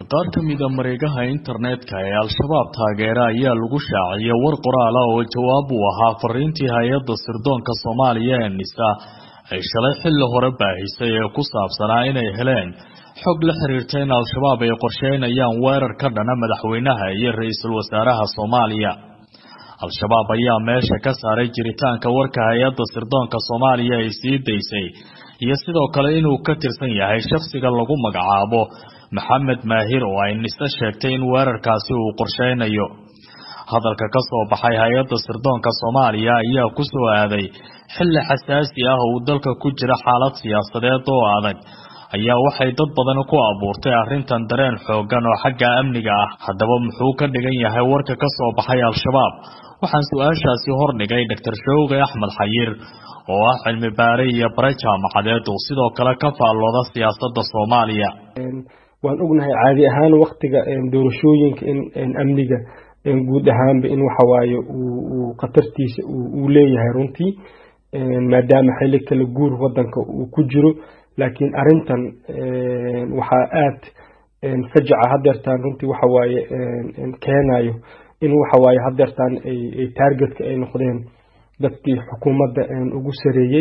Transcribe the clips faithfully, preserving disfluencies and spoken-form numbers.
qaar ka mid ah mareegaha internetka ee al-shabaab taageera ayaa lagu shaaciyay war qoraal ah oo jawaab u ahaa fariintii hay'adda sirdoonka Soomaaliya ee NISA ay shalay xilli hore baahisay ee ku saabsanaa inay heleen xog la xiriirta in al-shabaab ay qorsheynayaan weerar ka dhana madaxweynaha iyo ra'iisul wasaaraha Soomaaliya. al-shabaab ayaa meesha ka saaray jiritaanka warka hay'adda sirdoonka Soomaaliya ay sii daysay iyo sidoo kale inuu ka tirsan yahay shakhsiga lagu magacaabo Maxamed Maahir oo ay NISA sheegtay in weerarkaasi uu qorsheynayo. hadalka ka soo baxay hay'adda sirdoonka Soomaaliya ayaa ku soo aaday xilli xasaasi ah oo dalka ku jira xaalad siyaasadeed oo adag ayaa waxay dad badan ku abuurtay arrintan dareen xoogan oo xagga amniga ah. haddaba muxuu ka dhigan yahay warka ka soo baxay al-shabaab? waxaan su'aashaasi hordhigay Doctor Showge Axmed Xayir oo ah cilmi baare iyo bare jaamacadeed oo sidoo kale ka faallooda siyaasadda Soomaaliya. waan ognahay caadi ahaan waqtiga doorashooyinka in amniga guud ahaanba in waxa waaye uu qatartiisa uu leeyahay runtii maadaama xilli kala guur wadanka uu ku jiro, laakiin arintan waxa aad fajaca hadeertaan runtii waxa waaye keenayo in waxa waaye hadeertaan ay targetka ay noqdeen dadkii xukuumadda ugu sareeyay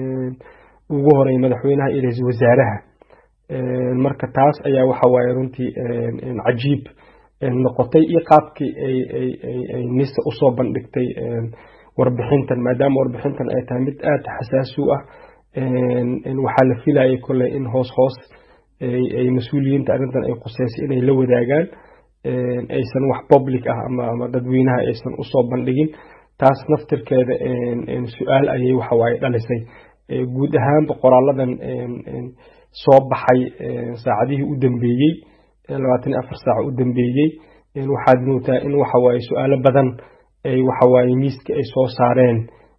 ugu horay madaxweynaha iyo ra'iisul wasaaraha. marka taas ayaa waxa waaye runtii cajiib noqotay iyo qaabkii ay ay ay NISA u soo bandhigtay warbixintan, maadaama warbixintan ay tahay mid aad xasaasi u ah. waxaa la filayay kole in hoos hoos ay mas'uuliyiinta arrintan ay quseysay inay la wadaagaan, aysan wax public ah ama ama dadweynaha aysan u soo bandhigin. taas naftirkeeda su'aal ayay waxa waaye dhalisay guud ahaan qoraaladan soo baxay saacadihii u dambeeyay labaatan iyo afar saac u dambeeyay. waxaad moodaa in waxa waaye su'aalo badan ay waxa waaye miiska ay soo saareen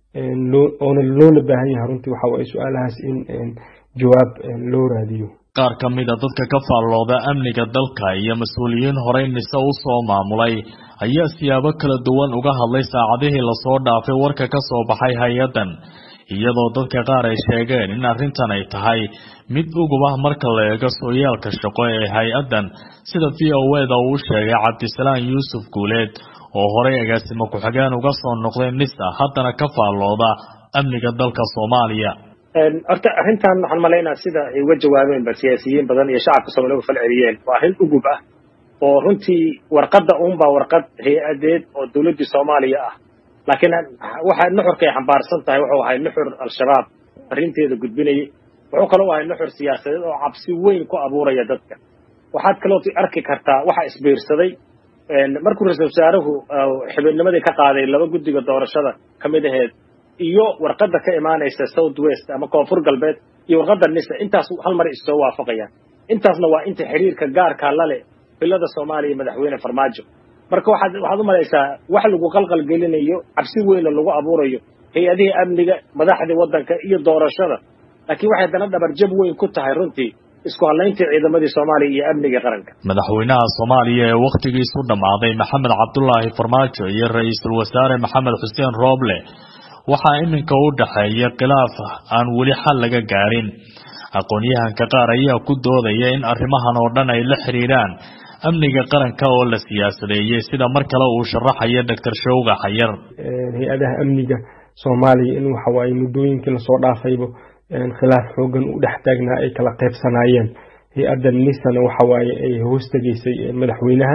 oo loo baahan yahay runtii waxa waaye su'aalahaas in jawaab loo raadiyo. qaar ka mid ah dadka ka faallooda amniga dalka iyo mas'uuliyiin horey NISA u soo maamulay ayaa siyaabo kala duwan uga hadlay saacadihii la soo dhaafay warka ka soo baxay hay'addan, iyadoo dadka qaar ay sheegeen in arrintan ay tahay mid ugub ah marka la eego sooyaalka shaqo ee hay'addan, sida V O A da uu sheegay Cabdisalaan Yuusuf Guuleed oo horey agaasimo ku-xigeen uga soo noqday NISA haddana ka faallooda amniga dalka Soomaaliya. horta arrintan waxaan maleynayaa sida ay uga jawaabeen bal siyaasiyiin badan iyo shacabka Soomaaliyeed u falceliyeen waa arrin ugub ah oo runtii warqadda uunbaa warqad hay'adeed oo dowladda Soomaaliya ah, laakiin waxa nuxurka ay xambaarsan tahay wuxuu ahay nuxur al-shabaab arrinteeda gudbinayay. wuxuu kaloo ahay nuxur siyaasadeed oo cabsi weyn ku abuuraya dadka. waxaad kaloo arki kartaa waxa isbiirsaday markuu ra'iisul wasaaruhu xubinnimadii ka qaaday laba guddiga doorashada ka mid aheed iyo warqadda ka imaanaysa South West ama Koonfur Galbeed iyo warqadda NISA, intaas hal mar isoo waafaqayaan. intaasna waa inta xiriirka gaarka la leh bilada Soomaaliya madaxweyne Farmaajo. marka waxaad waxaad u malaysaa wax lagu qalqal gelinayo, cabsi weyn lagu abuurayo hay'adaha amniga, madaxda wadanka iyo doorashada, laakiin waxay dana dhabar jab weyn ku tahay runtii isku halaynta ciidamadii Soomaaliya iyo amniga qaranka. madaxweynaha Soomaaliya ee waqtigiisu dhamaaday Maxamed Cabdullaahi Farmaajo iyo ra'iisul wasaare Maxamed Xuseen Rooble waxaa iminka u dhaxeeya khilaaf aan weli xal laga gaarin. aqoonyahanka qaar ayaa ku doodaya in arrimahan oo dhan ay la xiriiraan amniga qaranka oo la siyaasadeeyay, sida mar kale uu sharaxayo Doctor Showge Xayir. hay'adaha amniga Soomaaliya in waxa waaye muddooyinkii la soo dhaafayba khilaaf xoogan u dhex taagnaa ay kala qaybsanaayeen. hay'addan NISA waxa waaye ay hoos tageysay madaxweynaha,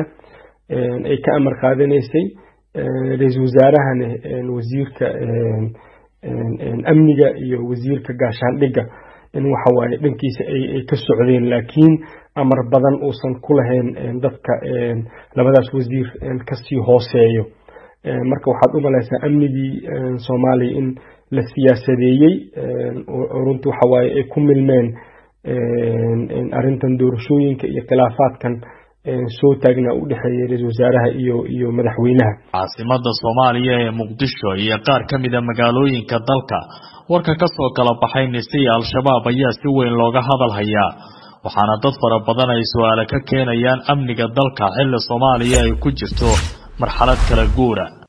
ay ka amar qaadanaysay ra'iisul wasaarahana wasiirka amniga iyo wasiirka gaashaandhigga in waxa waaye dhankiisa ay ka socdeen, laakiin amar badan uusan ku lahayn dadka labadaas wasiir kasii hooseeyo. marka waxaad u malaysaa amnigii Soomaaliya in la siyaasadeeyay oo runtii waxa waaye ay ku milmeen arrintan doorashooyinka iyo khilaafaadkan soo taagnaa u dhaxeeyay ra'iisul wasaaraha iyo iyo madaxweynaha. caasimadda Soomaaliya ee Muqdisho iyo qaar ka mid ah magaalooyinka dalka warka ka soo kala baxay NISA iyo al-shabaab ayaa si weyn looga hadal hayaa, waxaana dad fara badan ay su'aalo ka keenayaan amniga dalka xilli Soomaaliya ay ku jirto marxalad kala guura.